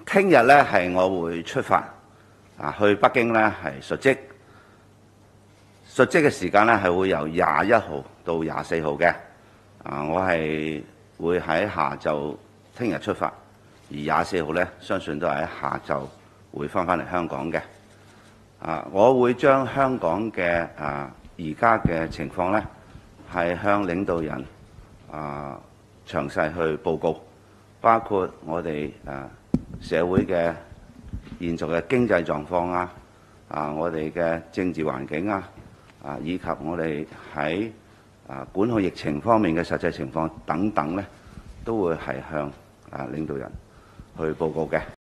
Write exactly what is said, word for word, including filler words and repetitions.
聽日咧係我會出發啊，去北京咧係述職。述職嘅時間咧係會由廿一號到廿四號嘅。啊，我係會喺下晝聽日出發，而廿四號咧相信都係喺下晝會翻返嚟香港嘅。啊，我會將香港嘅啊而家嘅情況咧係向領導人啊詳細去報告，包括我哋啊社會嘅現在嘅經濟狀況啊，啊我哋嘅政治環境啊，啊以及我哋喺啊管控疫情方面嘅實際情況等等咧，都會係向啊領導人去報告嘅。